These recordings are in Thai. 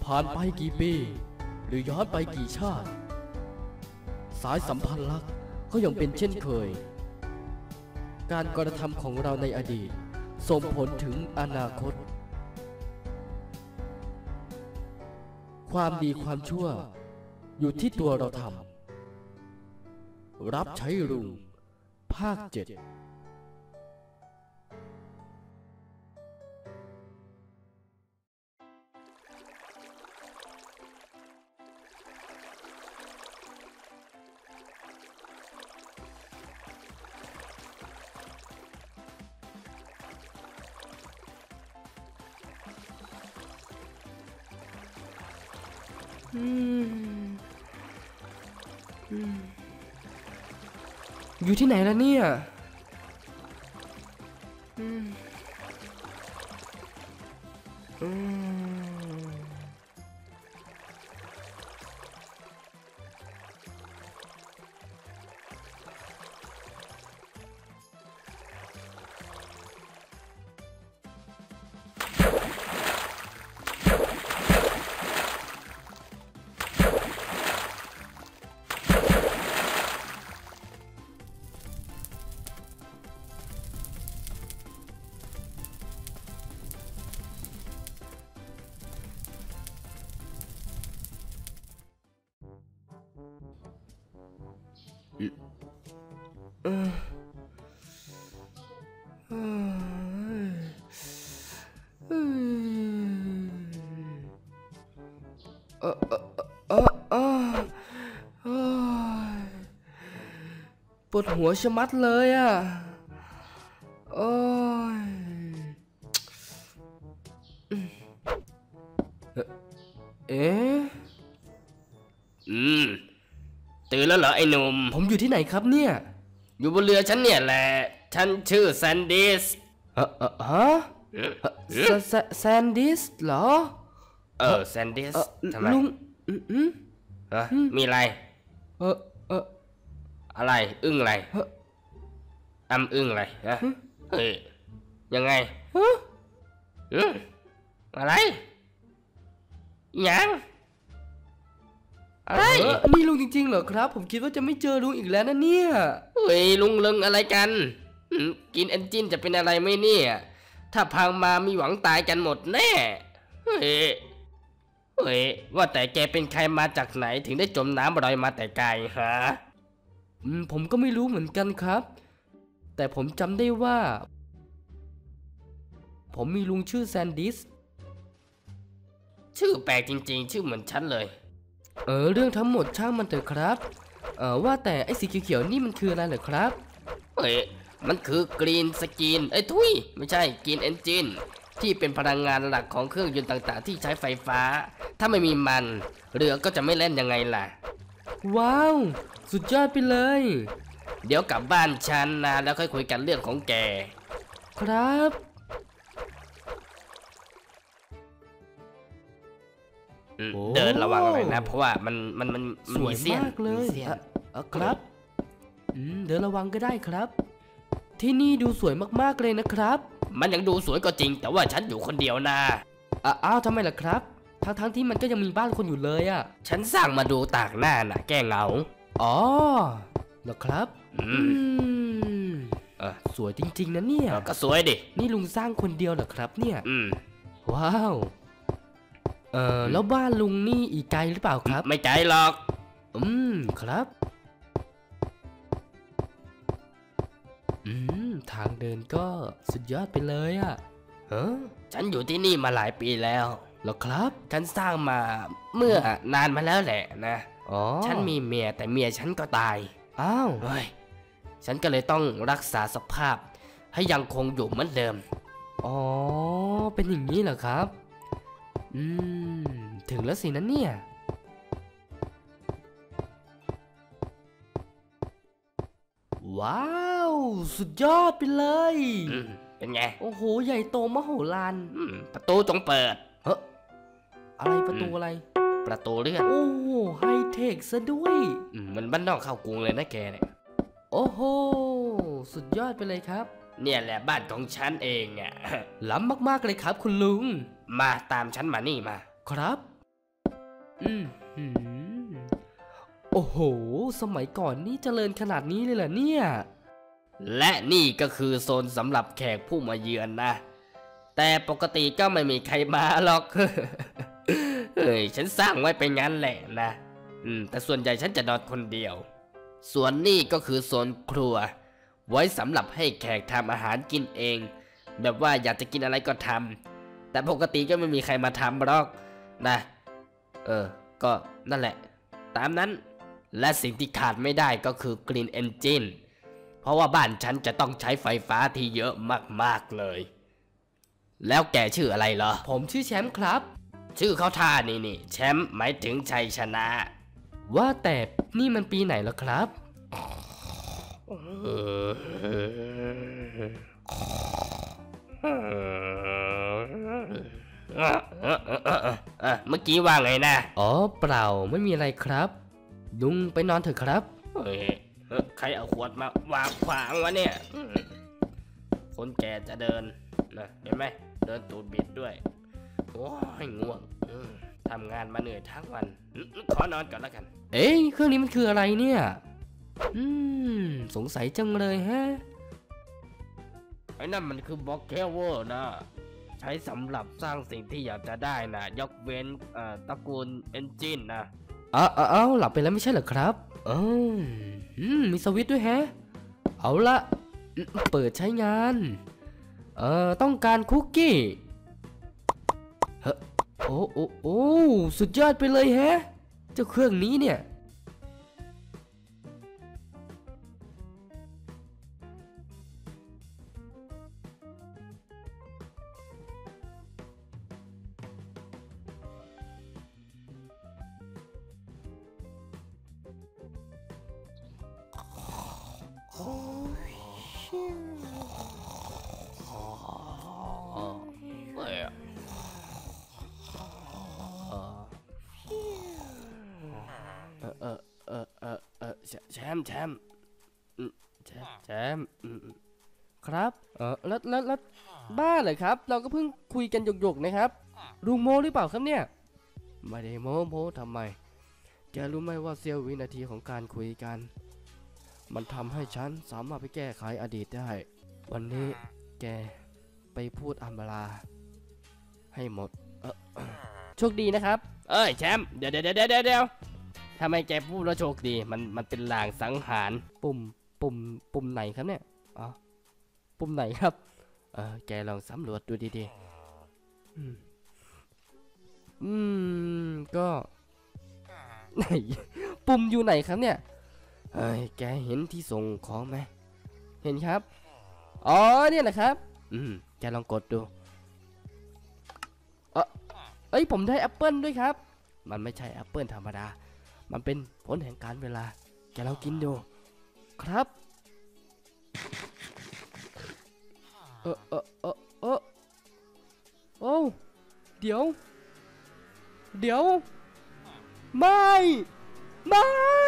ผ่านไปกี่ปีหรือย้อนไปกี่ชาติสายสัมพันธ์รักก็ยังเป็นเช่นเคยการกระทำของเราในอดีตส่งผลถึงอนาคตความดีความชั่วอยู่ที่ตัวเราทำรับใช้ลุงภาค 7อยู่ที่ไหนแล้วเนี่ยปวดหัวชะมัดเลยอ่ะโอ้ยเอ๊ะตื่นแล้วเหรอไอ้หนุ่มผมอยู่ที่ไหนครับเนี่ยอยู่บนเรือฉันเนี่ยแหละฉันชื่อแซนดิสฮะแซนดิสเหรอแซนดิสทำไมลุงมีอะไรอะไรอึ้งอะไรอึ้งอะไรฮะยังไงอะไรยังอะไรนี่ลุงจริงๆเหรอครับผมคิดว่าจะไม่เจอลุงอีกแล้วนะเนี่ยลุงเลิงอะไรกันกินเอนจินจะเป็นอะไรไหมเนี่ยถ้าพังมามีหวังตายกันหมดแน่ว่าแต่แกเป็นใครมาจากไหนถึงได้จมน้ำลอยมาแต่ไกลฮะผมก็ไม่รู้เหมือนกันครับแต่ผมจำได้ว่าผมมีลุงชื่อแซนดิสชื่อแปลกจริงๆชื่อเหมือนฉันเลยเรื่องทั้งหมดช่างมันเถอะครับว่าแต่ไอ้สีเขียวๆนี่มันคืออะไรเหรอครับมันคือกรีนสกินทุยไม่ใช่กรีนเอนจินที่เป็นพลังงานหลักของเครื่องยนต์ต่างๆที่ใช้ไฟฟ้าถ้าไม่มีมันเรือก็จะไม่เล่นยังไงล่ะว้าวสุดยอดไปเลยเดี๋ยวกลับบ้านฉันนะแล้วค่อยคุยกันเรื่องของแกครับเดินระวังหน่อยนะเพราะว่ามันสวยมากเลยครับเดินระวังก็ได้ครับที่นี่ดูสวยมากๆเลยนะครับมันยังดูสวยก็จริงแต่ว่าฉันอยู่คนเดียวนะอ้าวทำไมล่ะครับทั้งที่มันก็ยังมีบ้านคนอยู่เลยอ่ะฉันสร้างมาดูต่างหน้าน่ะแก้เหงาอ๋อเหรอครับสวยจริงๆนะเนี่ยก็สวยดินี่ลุงสร้างคนเดียวเหรอครับเนี่ยว้าวแล้วบ้านลุงนี่อีกไกลหรือเปล่าครับไม่ไกลหรอกครับทางเดินก็สุดยอดไปเลยอ่ะฉันอยู่ที่นี่มาหลายปีแล้วเหรอครับฉันสร้างมาเมื่อนานมาแล้วแหละนะฉันมีเมียแต่เมียฉันก็ตายอ้าวฉันก็เลยต้องรักษาสภาพให้ยังคงอยู่เหมือนเดิมอ๋อเป็นอย่างนี้เหรอครับถึงแล้วสินะเนี่ยว้าวสุดยอดไปเลยเป็นไงโอ้โหใหญ่โตมโหฬารประตูจงเปิดอะไรประตูอะไรประตูเลื่อนโอ้โหไฮเทคซะด้วยมันบ้านนอกเข้ากรุงเลยนะแกเนี่ยโอ้โหสุดยอดไปเลยครับเนี่ยแหละบ้านของฉันเองอ่ะล้ำมากๆเลยครับคุณลุงมาตามฉันมานี่มาครับอืมโอ้โหสมัยก่อนนี่เจริญขนาดนี้เลยเหรอเนี่ยและนี่ก็คือโซนสำหรับแขกผู้มาเยือนนะแต่ปกติก็ไม่มีใครมาหรอก เฮ้ยฉันสร้างไว้เป็นงั้นแหละนะแต่ส่วนใหญ่ฉันจะนอนคนเดียวส่วนนี่ก็คือโซนครัวไว้สำหรับให้แขกทำอาหารกินเองแบบว่าอยากจะกินอะไรก็ทำแต่ปกติก็ไม่มีใครมาทำหรอกนะก็นั่นแหละตามนั้นและสิ่งที่ขาดไม่ได้ก็คือ Green Engine เพราะว่าบ้านฉันจะต้องใช้ไฟฟ้าที่เยอะมากๆเลยแล้วแกชื่ออะไรเหรอผมชื่อแชมป์ครับชื่อเขาท่านี่แชมป์หมายถึงชัยชนะว่าแต่นี่มันปีไหนแล้วครับเมื่อกี้ว่าไงนะอ๋อเปล่าไม่มีอะไรครับลุงไปนอนเถอะครับใครเอาขวดมาวางขวางวะเนี่ยคนแก่จะเดินนะเห็นไหมเดินตูดบิดด้วยโอ้ยง่วงทำงานมาเหนื่อยทั้งวันขอนอนก่อนแล้วกันเอ๊ะเครื่องนี้มันคืออะไรเนี่ยสงสัยจังเลยฮะไอ้นั่นมันคือบล็อกแคเวอร์นะใช้สำหรับสร้างสิ่งที่อยากจะได้นะยกเว้นตระกูลเอนจินนะหลับไปแล้วไม่ใช่เหรอครับมีสวิตช์ด้วยฮะเอาละเปิดใช้งานต้องการคุกกี้โอ้สุดยอดไปเลยแฮะเจ้าเครื่องนี้เนี่ยแชมป์ครับแล้วบ้าเหรอครับเราก็เพิ่งคุยกันหยกๆนะครับลุงโมหรือเปล่าครับเนี่ยไม่ได้โมทำไมแกรู้ไหมว่าเสี้ยววินาทีของการคุยกันมันทำให้ฉันสามารถไปแก้ไขอดีตได้วันนี้แกไปพูดอำลาให้หมดโชคดีนะครับแชมป์เดี๋ยวทำไมแกพูดแล้วโชคดีมันเป็นลางสังหารปุ่มไหนครับเนี่ยอ๋อปุ่มไหนครับแกลองสำรวจดูดีๆก็ไหนปุ่มอยู่ไหนครับเนี่ยแกเห็นที่ส่งของไหมเห็นครับอ๋อเนี่ยแหละครับแกลองกดดูผมได้แอปเปิลด้วยครับมันไม่ใช่แอปเปิลธรรมดามันเป็นผลแห่งการเวลาแกลองกินดูครับโอ้เดี๋ยวไม่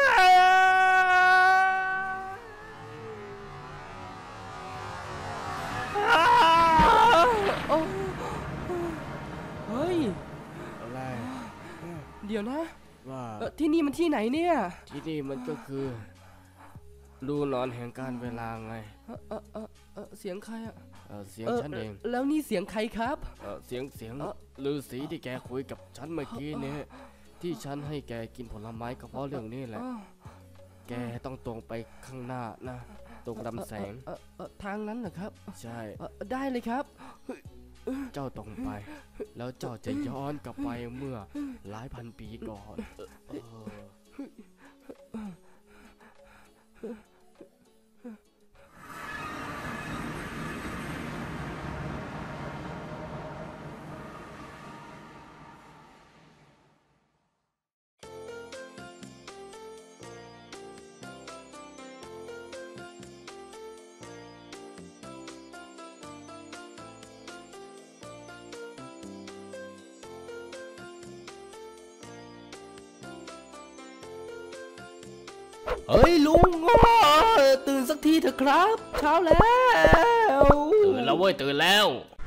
เฮ้ยอะไรเดี๋ยวนะว่าที่นี่มันที่ไหนเนี่ยที่นี่มันก็คือรูนอนแห่งการเวลาไงเสียงใครอะเสียงฉันเองแล้วนี่เสียงใครครับเสียงฤาษีที่แกคุยกับฉันเมื่อกี้เนี่ยที่ฉันให้แกกินผลไม้ก็เพราะเรื่องนี้แหละแกต้องตรงไปข้างหน้านะตรงลำแสงทางนั้นเหรอครับใช่ได้เลยครับเจ้าตรงไปแล้วเจ้าจะย้อนกลับไปเมื่อหลายพันปีก่อนเฮ้ยลุงตื่นสักทีเถอะครับเช้าแล้วตื่นแล้วเว้ยตื่นแล้ว